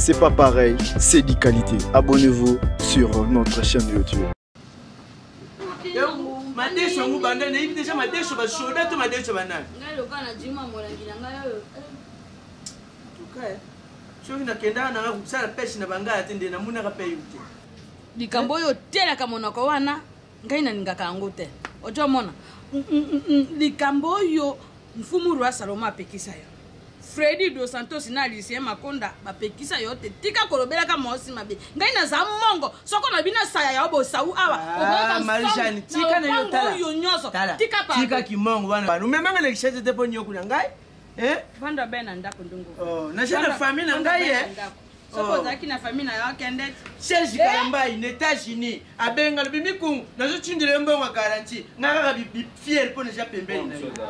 c'est pas pareil, c'est de qualité. Abonnez-vous sur notre chaîne YouTube. Madesho mubanda na déjà madesho ba shoda to madesho banana. Ngalo kana jima molangila ngayo. Tukae. Shoki na kenda na kusala pesa na bangaya tende na muna ka peyute. Likambo yo tela kama nako wana ngaina ningaka ngote. Ojo mona. Likambo yo mfumu rwa Saloma apekisa yo. Freddy Dos Santos na Alicia Makonda bapekisa yo te tika kolobela ka mosi mabe. Ngaina za mongo soko na bina saya ya obo sau awa. Marishani tika na yo tala. Tika pa. Tika kimongo bana. Umemanga le kishete te ponyo kuna ngai? Vanda bena ndako ndungu. Oh, na shana famille na ngai Soko zaki na famille na yo kende. Serge Kalamba in États-Unis abenga le bimiku na zo tindile mbongo garantie. Ngaka bi fier pour ne jamais pembeni na yo.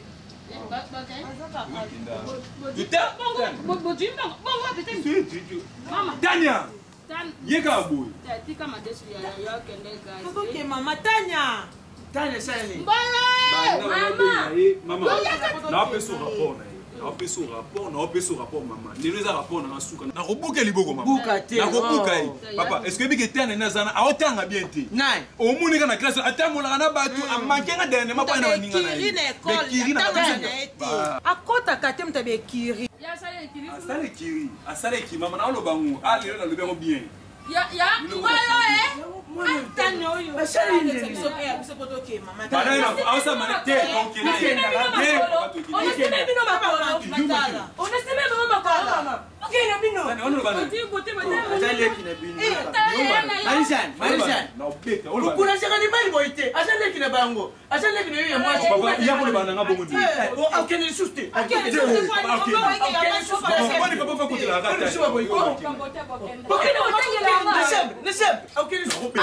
Tanya! Yeka boy. Tika madesu ya yo kende guys. Ok mama Tanya. Tanya sani. Maman, na peso rapport na. Na peso rapport maman. Nino za rapport na suka. Na kobuka liboko maman. Buka te. Na kobuka yi. Papa, est-ce que bike tana na zana aotanga bien te? Nai. O muni kana classe atamola kana batu amankenga dene mapa na ninga na. Kiri na école. Akota katem tabe kiri. Ya sale kiri. Asale kiri mama na olo bangu. Ali na lobego bien. Ya ngoyo Tanya oyo. Bashali nde. Biso poto ke mama. Bana ina awsa mane te konkele. On sebe bino makolo matala. On sebe bino makolo. Ok na bino. Ono bana. Ajale kina bino. Marishan. Na opeka. Kuna shaka ni mali boite. Ajale kina bango. Ajale kina yo mwa. Papa, iya ko le bana nga bongo ndi. Ok ni suste. Papa fa ko tela ka ta. Ok ni suste.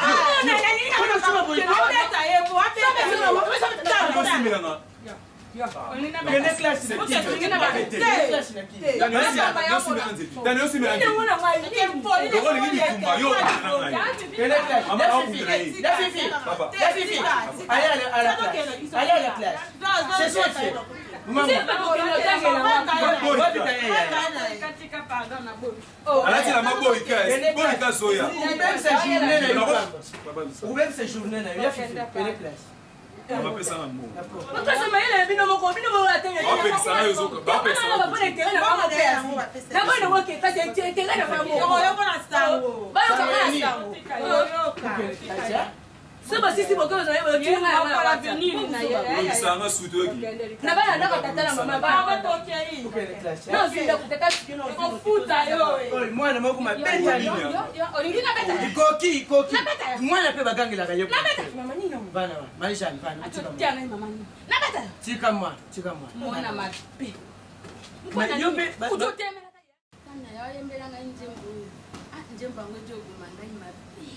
Seba sisi boko za yebo kinga na avenir na ye. Sanga sutoki. Na bana ndako tatala mama ba toke hii. Na zinda kutaka sikino kufuta yo. Mwana moko mabeta ni. Olingina beta. Koki. Mwana pe bagangela ka yo. Na beta mama nino. Bana Marisha ni bana. Tia na mama nino. Na beta. Chika mwa. Mwana mape. Mwana yope. Kutotema. Tanya yo yembela nga njembu. Njemba ngojo gumanda imabe.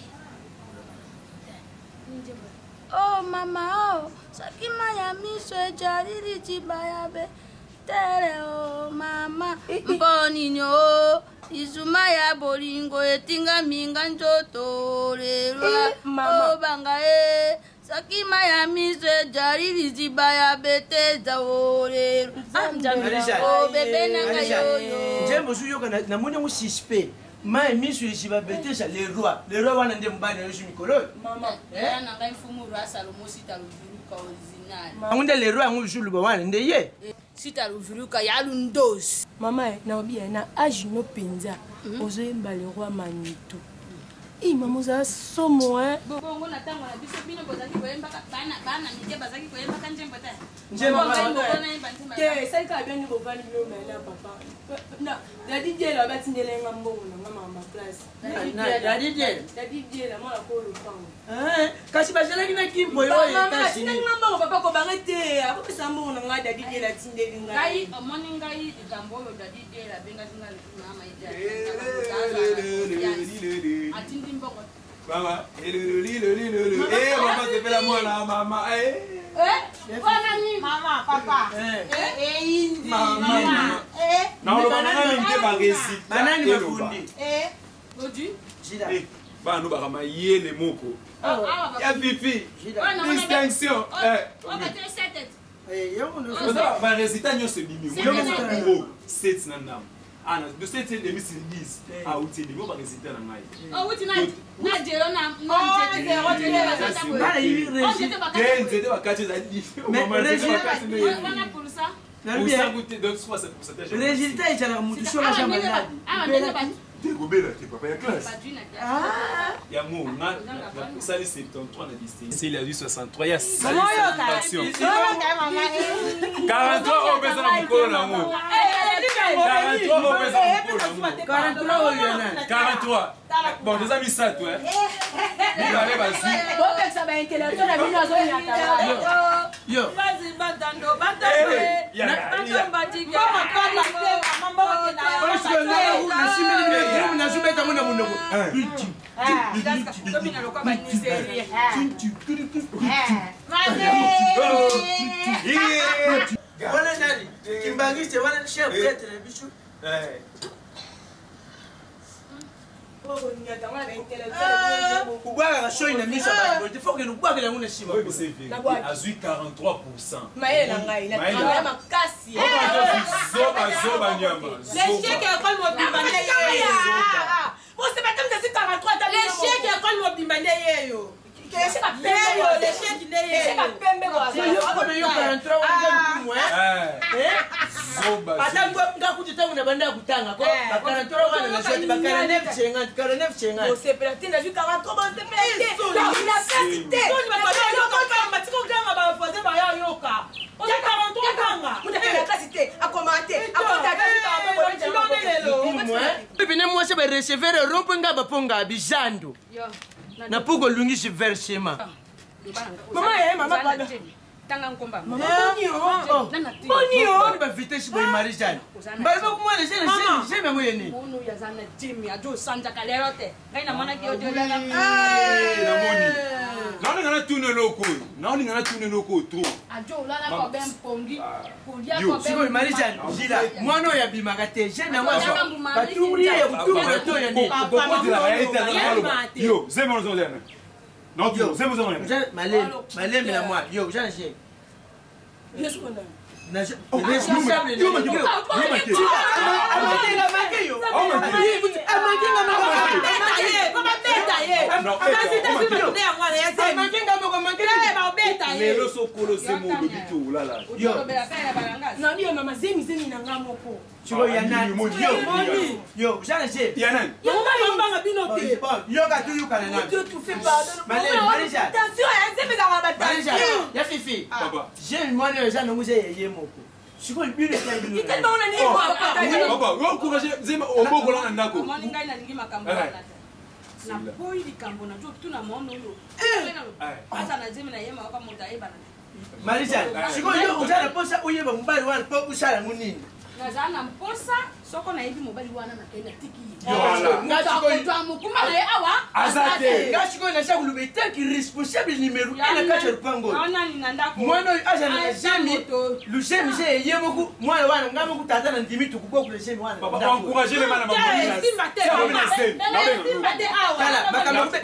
Oh mama oh sakima ya miso ejariri jibayabe tere oh mama mboni nyo izuma ya bolingo etinga minga njoto lerwa oh banga sakima ya miso ejariri jibayabe teza ore oh bebe nanga yoyo njembo suyoka na mone mu suspect ma misu yiba betesha le roi wana nde mbani yo shimikolo mama na ngai mfumu rwa Saloma sitaruvuruka original ngunde le roi ngu shuluba wana nde ye sitaruvuruka ya lundos mama na obia na age no penza ozo yemba le roi Manitou maman za somo bongo na tango na biso bino bozaki koyemba bana mije bazaki koyemba ka njembo ta te sai ka bien ni bovali no na papa na la DJ la batindele ngambo na mama place la DJ la mala ko lo pango kasi bazela kina kimbo yo kasi na ngambo papa ko bangete apo sambo na ngada DJ la tindele ngai omoni ngai ikambo yo da DJ la benga zinga mama ija atindi mbongo mama mama te pela mwana mama wana ni mama papa indi mama na lo banana minte bangesi banani bafundi oji jida bano bakama yele moko ya fifi distinction yo no ba résultat nyo se bimi yo mo 7 na ndam Ah, de cette émission 10. Ah, où tu es, on va réciter dans maille. Oh, oui, tu n'as zéro, C'était ma carte, j'ai dit. Mais le résultat est à la mouture à la malade. Tu es là, tu pas la classe. Il y a mon ça les 73 on a dit c'est il a dit 63 il y a 43 au besoin de mon l'amour. 43 au besoin de mon 43. Bon, nous amis ça toi. Il allait vas-y. Yo. Kubwaga show ina misha ba il faut que nous boive la mona shima. C'est vrai. Azui 43%. Maye na ngai na tira makasi. Zoba nyama. Les chèques école mobimane yeyo. Vous c'est pas comme ça 43 ta les chèques école mobimane yeyo. Les chèques pembe kwa. Yo comme yo 43 on moi. Zoba. Atango ngakuti tangu na banda kutanga ko. Ba 43 wana na shoti ba 49 chenga. Vous c'est peut-être na 43 bon c'est peut-être. La capacité. On va pas yo ko matiko ganga ba fazer ba yoka. On a 43 ganga. On a la capacité à commenter, à contacter moi c'est ba recevoir rompenga ba ponga bijando. Na puko lungishi vershema. Mama pardon. Tanga nkomba. Bonio. Ba vitesse boy marijani. Ba ba kumwana sheme moyeni. Munu ya zana Jimmy ajo sanja kalerote. Kaina mana ki ojo la. Namoni. Naoni ngana tune loko trop. Ajo la ko ben pongi. Kulia Yo, ko ben. siko marijani. Jila. Mwana ya bimagate. Jena mwazo. Batumri ya kutumba to ya ni. Yo, zemo zolena. Non, yo, zemo zolena. Malem la moi. Yo, j'en ai. Qu'est-ce qu'on a? Responsable. Siko ibile kwa ibile. Itema una nini kwa baba, wewe courage zema oboko la ndako. Mama ngai na lingi makambo na. Na boy likambo na jo tuna mono yo. Asa na zemi na yema kwa mutaiba na. Marisha, siko yo ujana posa uyeba mbali wana po ushala munini. Na zana mposa soko na hivi mobali wana na kenda tiki. Ngachiko yo mukuma na awa. Azate. Ngachiko na shaku lubeta ki responsable numéro 1 na kacha rupango. Ona ni ndako. Mwana aja na jemi. Lushemi je yemoku mwana wana ngamo kutata na ndimi tukuko kule shemi wana. Papa encourager les manas maman. Simbate. Simbate awa. Kala makambe.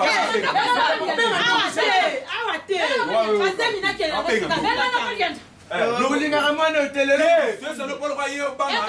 Awa te. Azemi na kela. Nukulinga kamwana hotelero. Tu es le polo bayo banga.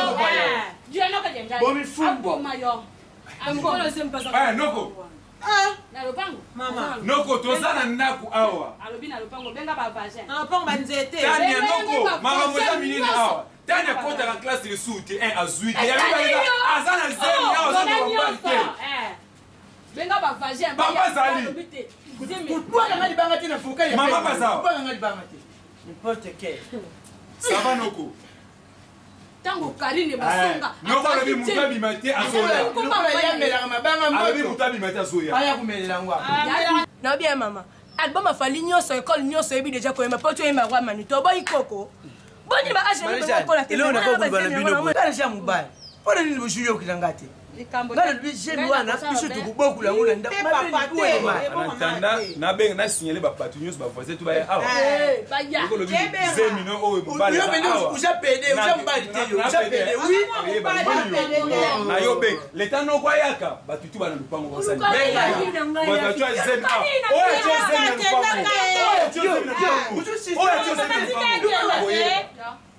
Bomi fumbo. Amkono sempa sa. Noko. Na lopango. Mama. Noko tozana ndaku awa. Alobi na lopango benga ba vagin. Na lopango banzete. Tania noko, mama moja minini awa. Tania kota la classe de soute 1 à 8. Ya biba azana zeni awa zana wabante. Benga ba vagin. Papa Zali. Pourquoi ngali banga tina fuka ya. Mama pasa. Pourquoi ngali banga tina. N'importe quel. Ça va noko. Tango Karine basonga. Noko lobi mutabi mate azoya. Noko yamela mabanga moto. Lobi mutabi mate azoya. Aya kumelela ngwa. Na bien mama. Album afali nyonso école nyonso yebi déjà ko yema poto yema kwa manito boy koko. Boni ba aje ni ko la tele. Ile unako kulibana bino. Kana sha mubaya. Pona nini bushuyo kilangati? Ngala bishemi wana bisho tukuboku la ngula nda. Anatanda na benga na signaler ba patunios ba voisin tu ba awa. Ba ya. Zemino o mubala. Yo bendo uja pede, uja mbali te yo. Uja pede. Oui. Na yo ben, l'état no kwa yaka ba tutu bana lupango kwa sani. Benga. Ba tu zemi. Oya tu zemi lupango. Oya tu zemi lupango.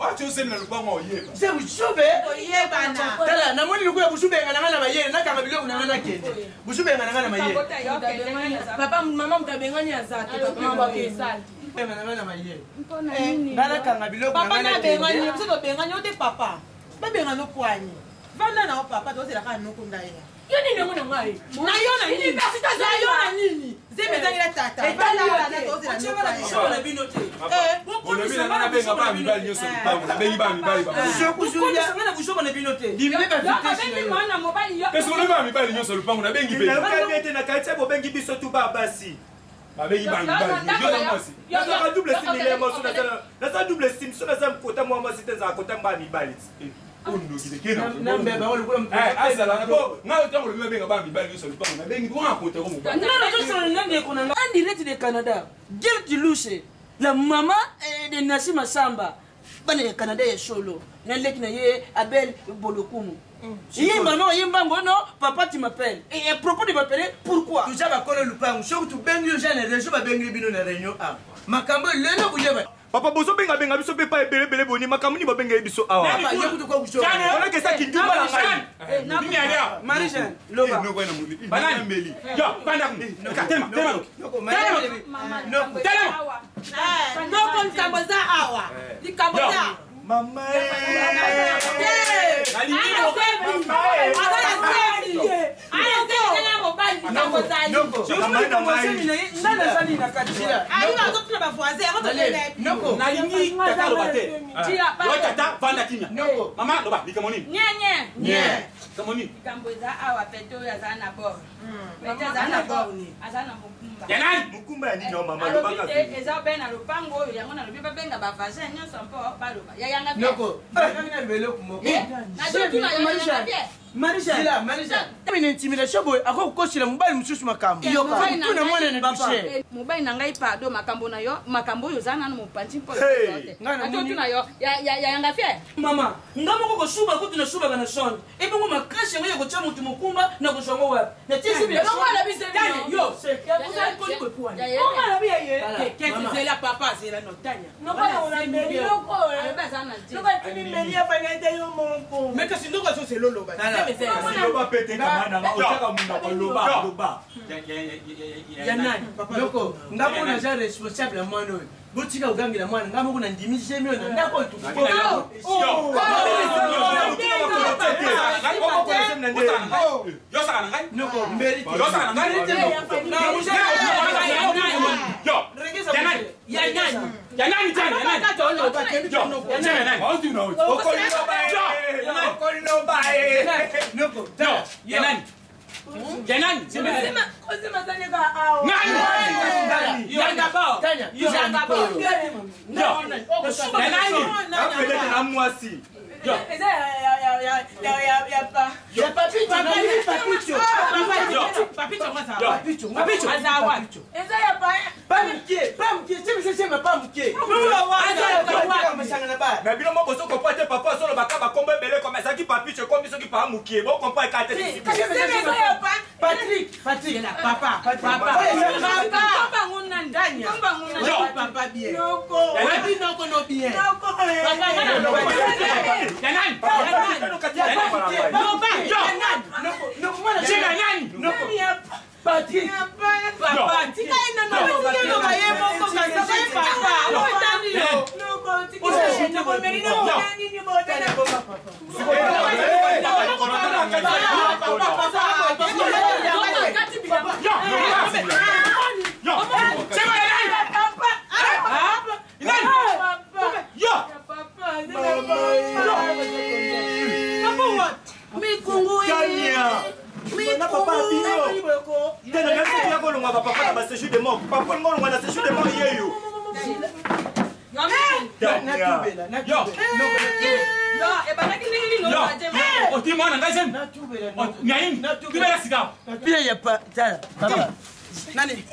tu sais le pas moi yeba. C'est Bouchoube. Tala na moni lukuya Bouchoube ngana na mayele na kanga biloko na kende. Bouchoube ngana na mayele. Papa maman mtabengani azate papa bakesali. Ngana na mayele. Ngana kanga biloko papa na bengani biso bengani ote papa. Ba bengano kwani. Vanda na papa to sela kana nokunda yena. Yoni nengo na ngai. Na yona nini? Université za yona nini? Zebe zangira tata. Etala na to sela nokunda. Na binote. Bolo mina na benga ba mi bali nyoso lupango na bengi ba mi bali ba. Kujulia ngana kushoka na binote. Dimine ba vitesi. Mwana mobali yo. Peso le ba mi bali nyoso lupango na bengi be. Na kamiete na kaitse bo bengi biso tu ba basi. Ba bengi ba mi bali. Yo na mosi. Na za double sim ile mo so na za double sim so na za mkota mo mo sitenza akota mba mi bali. Ondo gide kena. Na mbeba wale kula mtu. Asala na bo nga utango le benga ba mi bali nyoso lupango na bengi wa akota ko mo ba. Non, je suis en Inde qu'on a en direct du Canada. Gert Louche, la maman de Nassim Samba. Bane Canada ya solo. Na leki na ye Abel Bolokumu. Yimba no yimba ngono papa tu m'appelles. Et à propos de m'appeler pourquoi? Tu vas connaître le plan. Show tu bengi yo jana région ba bengi bino na réunion a. Makambo lelo kujeba. Papa bozo benga benga biso pe pa ebele bele boni makamuni ba benga biso awa. Mama yo kuto kwa kushoka. Ona kesa kindumba la ngai. Nini alia? Marishan, loba. No kwa na muli. Banani mbeli. Yo, panda kumi. Telema. No, Telema. Noko nkamboza awa. Nikamboza. Mama. Marisha, Marisha. Mimi intimidation boy, ako kukoshila mobile msusu makambo. Yo kwa kuna mwana ni touché. Mobile na ngai pado makambo na yo, makambo yo zana na mopanchi po yote. Ato tuna yo, ya yanga fie. Mama, ngamo ko shuba ko tuna shuba kana shon. Ebe ngo makashe ngo ko chamu tumukumba na kushongo wapi. Na tisi bila. Ngo la bise yo. Ya kusa ko ko puani. Ngo la biye ye. Qu'est-ce que la papa c'est la notanya. Non pas on a meli loko. Ebe zana ji. Non pas timi meli ya fanyete yo monko. Mais que sinon ko so c'est lolo ba. Loba pete kamana ma otaka munda ko loba. Ya nani? Loko, ngamo na ja responsable mwana oyo. Botika ugangira mwana ngamo kuna ndimishe myo na ndako tu. Yo saka ngai. Noko mberi. Yo saka ngai. Yo. Ya nani tena? Mais bien moi bozo comprend te papa solo bakaba kombe belé comme ça qui papi je comme qui pas mukie bon comprend ka te Patrick, papa. Papa nguna ndanya. Papa bien. Noko. Wapi noko no bien. Noko. Patrick. Papa. Tika ina no. Tika no baye moko kasa baye papa. Otani yo. Noko. Tika no merino nani ni botana papa. Nani?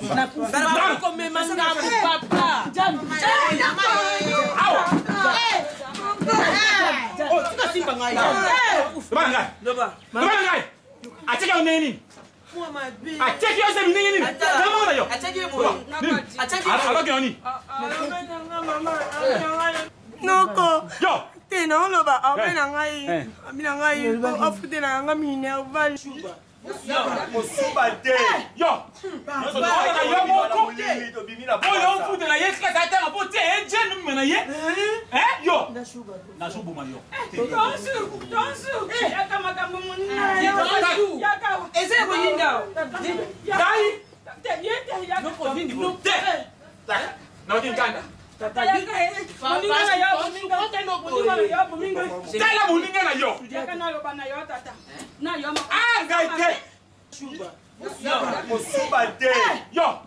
Noko. Yo. Te na oloba abena ngai. Abina ngai afute na nga minerval. Mosuba te. Yo. Oyo mfude na ye kaka tanga po te ejenu mena ye. Yo. Na shubu ma yo. Tonsu. Yaka makambo munina. Yaka. Eze ko yinda. Dai. Yete No ko vindi bo. Te. Na odi nganda. Tata yaka. Muninga na yo. Muninga na yo. Tala muninga na yo. Yaka na loba na yo tata. Na yo ma. Ah ngai te. Mosuba te. Yo.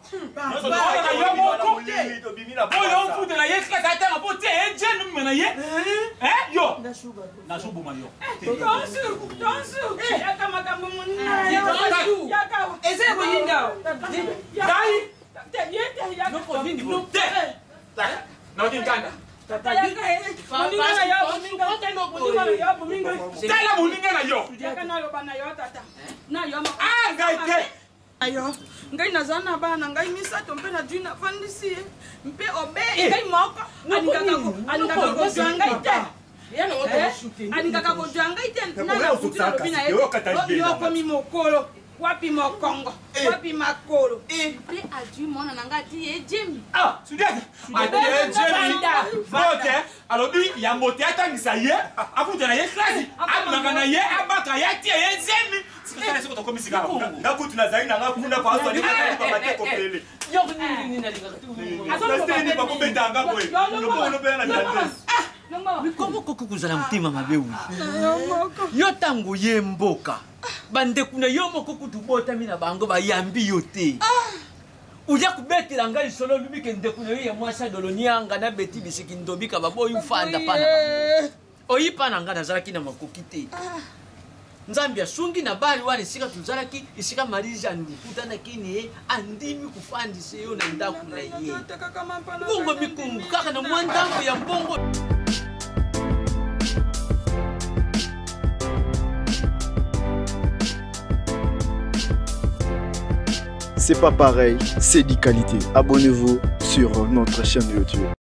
Oyo mfude na ye kaka tanga po te ejenu mena ye. Yo. Na shubu ma yo. Tonsu. Yaka makambo munina. Yaka. Eze ko yinda. Dai. Yete yaka. No ko vindi bo. Te. Na odi nganda. Tata yaka. Muninga na yo. Muninga na yo. Tala muninga na yo. Yaka na loba na yo tata. Na yo ma. Ah ngai te. Ayo, ngai naza na bana ngai misato mpe na dina fandisi mpe obe ngai moko alingaka kozwa ngai te alingaka kozwa ngai te na nakuti na lobi na ye yokomi mokolo wapi mokongo wapi makolo mpe adwi mwana na ngai ati ejemi Sudiate. Ati ejemi. Vote. Alobi ya mote atangisa ye. Afude na ye klasi. Abulanga na ye abaka ya tie ejemi. Sikala siko tokomi sikala. Nakutu na zaina nga kuna kwa aswa ni kwa mateko pele. Yo nini nalika. Nasini pa kubeta nga boy. Lobo pe na jande. Mikomo koko kuzala mtima mabe wi. Yo tango ye mboka. Bande kuna yo moko kutubota mina bango bayambi yo te. Uja kubetela ngai solo lubike ndekuna yo ya mwasa dolonianga na beti bisiki ndobika baboyi ufanda pana. Oyipa na ngana zalaki na makoki te. Nzambi asungi na bali wani sika tuzalaki isika marija ndukuta na kini andimi kufandise yo na ndaku na ye. Bongo mikungu kaka na mwandangu ya bongo. C'est pas pareil, c'est d'qualité. Abonnez-vous sur notre chaîne YouTube.